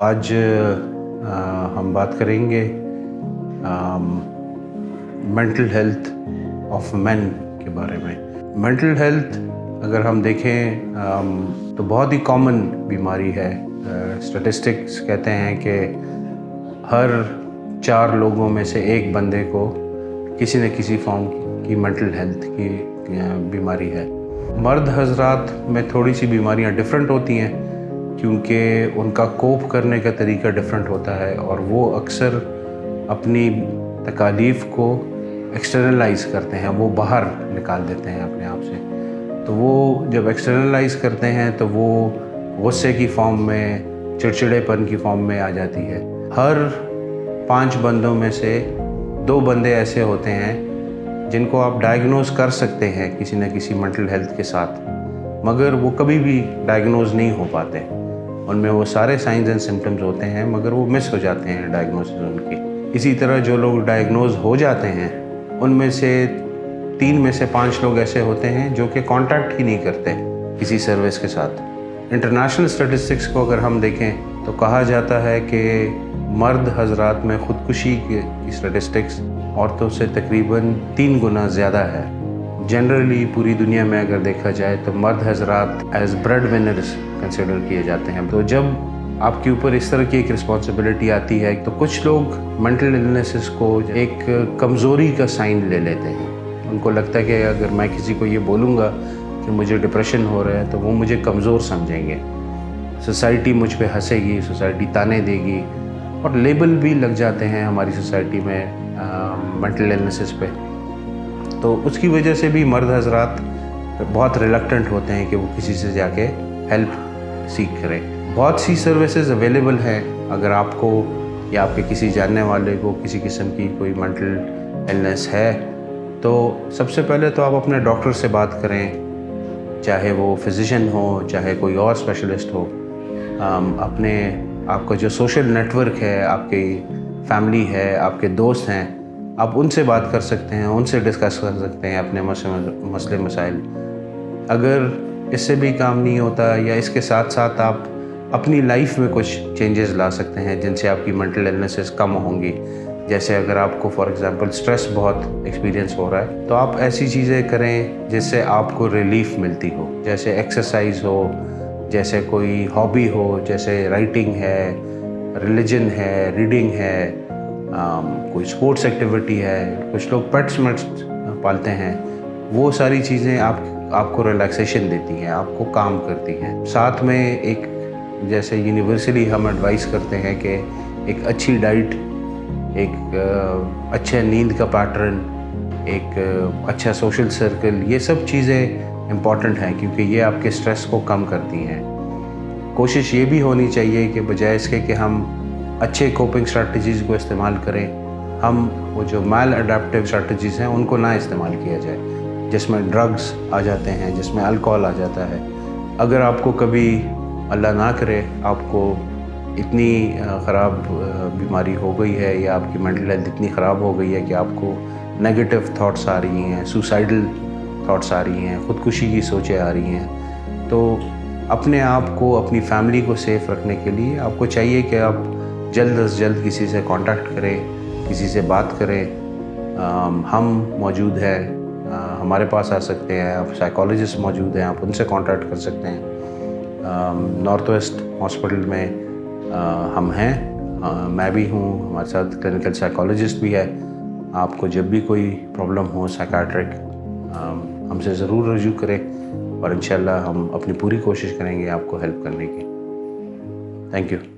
आज हम बात करेंगे मेंटल हेल्थ ऑफ मेन के बारे में। मेंटल हेल्थ अगर हम देखें तो बहुत ही कॉमन बीमारी है। स्टैटिस्टिक्स कहते हैं कि हर 4 लोगों में से एक बंदे को किसी न किसी फॉर्म की मेंटल हेल्थ की बीमारी है। मर्द हजरात में थोड़ी सी बीमारियां डिफरेंट होती हैं क्योंकि उनका कोप करने का तरीका डिफरेंट होता है और वो अक्सर अपनी तकालीफ को एक्सटर्नलाइज करते हैं, वो बाहर निकाल देते हैं अपने आप से। तो वो जब एक्सटर्नलाइज करते हैं तो वो गुस्से की फॉर्म में, चिड़चिड़ेपन की फॉर्म में आ जाती है। हर 5 बंदों में से 2 बंदे ऐसे होते हैं जिनको आप डायग्नोज कर सकते हैं किसी न किसी मेंटल हेल्थ के साथ, मगर वो कभी भी डायग्नोज नहीं हो पाते। उनमें वो सारे साइंस एंड सिम्टम्स होते हैं मगर वो मिस हो जाते हैं डायग्नोसिस उनकी। इसी तरह जो लोग डायग्नोज हो जाते हैं उनमें से 3 में से 5 लोग ऐसे होते हैं जो कि कांटेक्ट ही नहीं करते किसी सर्विस के साथ। इंटरनेशनल स्टैटिस्टिक्स को अगर हम देखें तो कहा जाता है कि मर्द हजरात में ख़ुदकुशी की स्टैटिस्टिक्स औरतों से तकरीबन 3 गुना ज़्यादा है। जनरली पूरी दुनिया में अगर देखा जाए तो मर्द हजरात एज ब्रेड विनर्स कंसिडर किए जाते हैं। तो जब आपके ऊपर इस तरह की एक रिस्पॉन्सिबिलिटी आती है तो कुछ लोग मेंटल इलनेसेस को एक कमज़ोरी का साइन ले लेते हैं। उनको लगता है कि अगर मैं किसी को ये बोलूँगा कि मुझे डिप्रेशन हो रहा है तो वो मुझे कमज़ोर समझेंगे, सोसाइटी मुझ पे हंसेगी, सोसाइटी ताने देगी, और लेबल भी लग जाते हैं हमारी सोसाइटी में मेंटल इलनेसेस पे। तो उसकी वजह से भी मर्द हजरात बहुत रिलक्टेंट होते हैं कि वो किसी से जाके हेल्प सीख करें। बहुत सी सर्विसेज अवेलेबल हैं। अगर आपको या आपके किसी जानने वाले को किसी किस्म की कोई मेंटल इलनेस है तो सबसे पहले तो आप अपने डॉक्टर से बात करें, चाहे वो फिजिशियन हो चाहे कोई और स्पेशलिस्ट हो। आपका जो सोशल नेटवर्क है, आपकी फैमिली है, आपके दोस्त हैं, आप उनसे बात कर सकते हैं, उनसे डिस्कस कर सकते हैं अपने मसले मसाइल। अगर इससे भी काम नहीं होता या इसके साथ साथ आप अपनी लाइफ में कुछ चेंजेस ला सकते हैं जिनसे आपकी मेंटल इलनेसेस कम होंगी। जैसे अगर आपको फॉर एग्जांपल स्ट्रेस बहुत एक्सपीरियंस हो रहा है तो आप ऐसी चीज़ें करें जिससे आपको रिलीफ मिलती हो, जैसे एक्सरसाइज हो, जैसे कोई हॉबी हो, जैसे राइटिंग है, रिलीजन है, रीडिंग है, कोई स्पोर्ट्स एक्टिविटी है। कुछ लोग पेट्स पालते हैं। वो सारी चीज़ें आपको रिलैक्सेशन देती हैं, आपको काम करती हैं। साथ में एक जैसे यूनिवर्सली हम एडवाइस करते हैं कि एक अच्छी डाइट, एक अच्छे नींद का पैटर्न, एक अच्छा सोशल सर्कल, ये सब चीज़ें इम्पॉर्टेंट हैं क्योंकि ये आपके स्ट्रेस को कम करती हैं। कोशिश ये भी होनी चाहिए कि बजाय इसके कि हम अच्छे कोपिंग स्ट्रैटेजीज़ को इस्तेमाल करें, हम वो जो मैल अडेप्टिव स्ट्रैटेजीज़ हैं उनको ना इस्तेमाल किया जाए, जिसमें ड्रग्स आ जाते हैं, जिसमें अल्कोहल आ जाता है। अगर आपको कभी अल्लाह ना करे आपको इतनी ख़राब बीमारी हो गई है या आपकी मेंटल हेल्थ इतनी ख़राब हो गई है कि आपको नेगेटिव थॉट्स आ रही हैं, सुसाइडल थॉट्स आ रही हैं, ख़ुदकुशी की सोचें आ रही हैं, तो अपने आप को, अपनी फैमिली को सेफ़ रखने के लिए आपको चाहिए कि आप जल्द से जल्द किसी से कांटेक्ट करें, किसी से बात करें। हम मौजूद हैं, हमारे पास आ सकते हैं, आप साइकोलॉजिस्ट मौजूद हैं, आप उनसे कांटेक्ट कर सकते हैं। नॉर्थ वेस्ट हॉस्पिटल में हम हैं, मैं भी हूँ, हमारे साथ क्लिनिकल साइकोलॉजिस्ट भी है। आपको जब भी कोई प्रॉब्लम हो साइकाट्रिक, हमसे ज़रूर रजू करें और इंशाल्लाह हम अपनी पूरी कोशिश करेंगे आपको हेल्प करने की। Thank you.